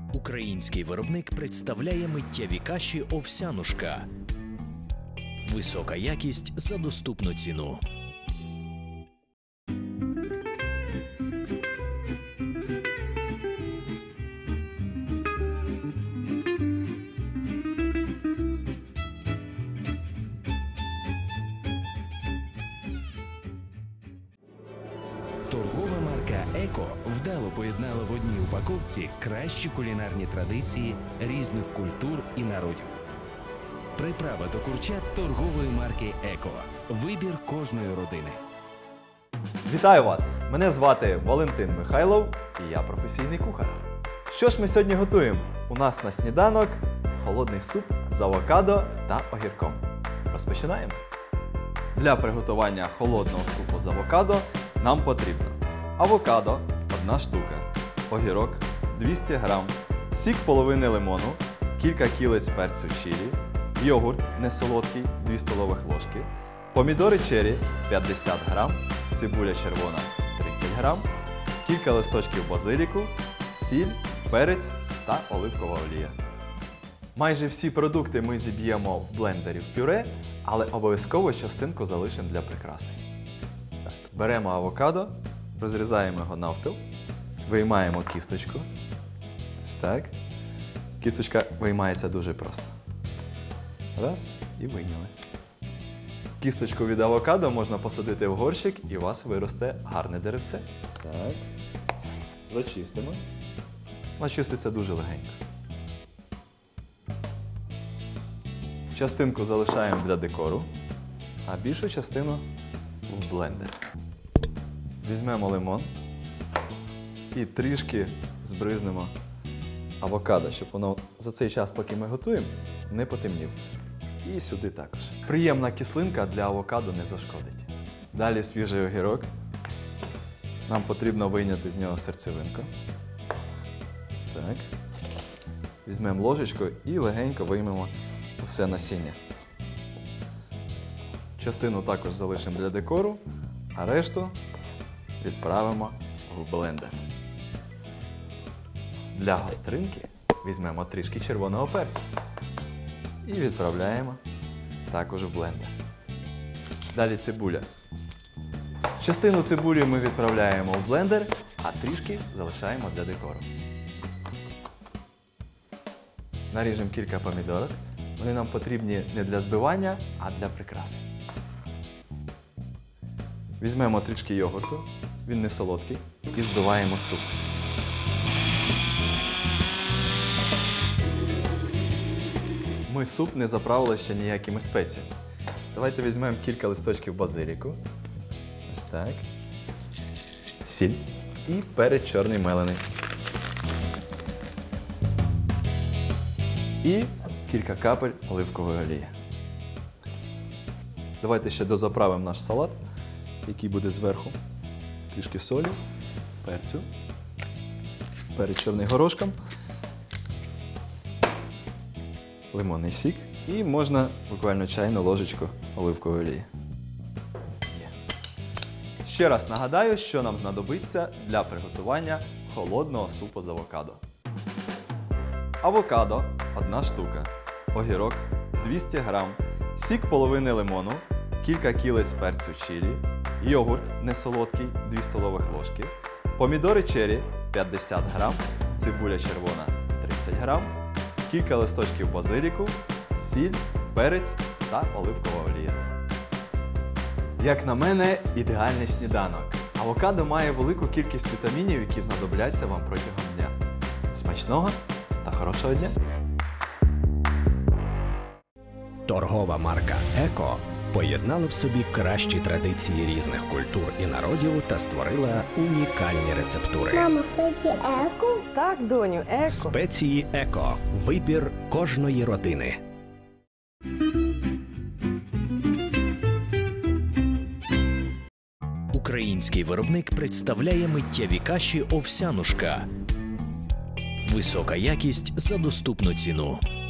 Український виробник представляє миттєві каші «Овсянушка». Висока якість за доступну ціну. Торгова марка «Еко» вдало поєднала в одній упаковці кращі кулінарні традиції різних культур і народів. Приправа до курчат торгової марки «Еко». Вибір кожної родини. Вітаю вас! Мене звати Валентин Михайлов і я професійний кухар. Що ж ми сьогодні готуємо? У нас на сніданок холодний суп з авокадо та огірком. Розпочинаємо! Для приготування холодного супу з авокадо нам потрібно авокадо – 1 штука, огірок – 200 г, сік половини лимону, кілька кілець перцю чилі, йогурт несолодкий – 2 столових ложки, помідори черрі – 50 г, цибуля червона – 30 г, кілька листочків базиліку, сіль, перець та оливкова олія. Майже всі продукти ми зіб'ємо в блендері в пюре, але обов'язково частинку залишимо для прикраси. Так, беремо авокадо, розрізаємо його навпіл, виймаємо кісточку. Ось так. Кісточка виймається дуже просто. Раз, і вийняли. Кісточку від авокадо можна посадити в горщик і у вас виросте гарне деревце. Так. Зачистимо. Начиститься дуже легенько. Частинку залишаємо для декору, а більшу частину в блендер. Візьмемо лимон і трішки збризнемо авокадо, щоб воно за цей час, поки ми готуємо, не потемнів. І сюди також. Приємна кислинка для авокадо не зашкодить. Далі свіжий огірок. Нам потрібно вийняти з нього серцевинку. Ось так. Візьмемо ложечку і легенько виймемо все насіння. Частину також залишимо для декору, а решту відправимо в блендер. Для гостринки візьмемо трішки червоного перцю і відправляємо також в блендер. Далі цибуля. Частину цибулі ми відправляємо в блендер, а трішки залишаємо для декору. Наріжемо кілька помідорок. Вони нам потрібні не для збивання, а для прикраси. Візьмемо трішки йогурту, він не солодкий, і збиваємо суп. Ми суп не заправили ще ніякими спеціями. Давайте візьмемо кілька листочків базиліку. Ось так. Сіль і перець чорний мелений. І кілька капель оливкової олії. Давайте ще дозаправимо наш салат, який буде зверху. Трішки солі, перцю, перець чорний горошком, лимонний сік і можна буквально чайну ложечку оливкової олії. Ще раз нагадаю, що нам знадобиться для приготування холодного супу з авокадо. Авокадо – 1 штука, огірок – 200 г, сік половини лимону, кілька кілець перцю чилі, йогурт несолодкий – 2 столових ложки, помідори черрі – 50 г, цибуля червона – 30 г, кілька листочків базиліку, сіль, перець та оливкова олія. Як на мене, ідеальний сніданок. Авокадо має велику кількість вітамінів, які знадобляться вам протягом дня. Смачного та хорошого дня! Торгова марка «Еко» поєднала в собі кращі традиції різних культур і народів та створила унікальні рецептури. Мама, спеції еко? Так, доню, еко. Спеції «Еко» – вибір кожної родини. Український виробник представляє миттєві каші «Овсянушка». Висока якість за доступну ціну.